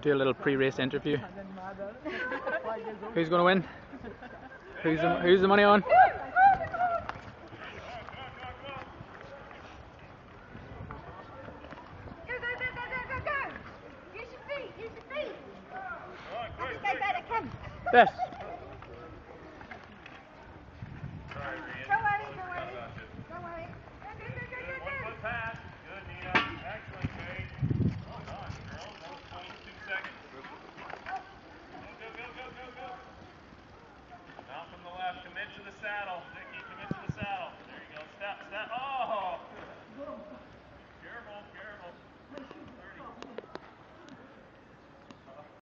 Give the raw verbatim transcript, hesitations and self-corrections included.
do a little pre-race interview. Who's going to win? Who's the, who's the money on? Yes.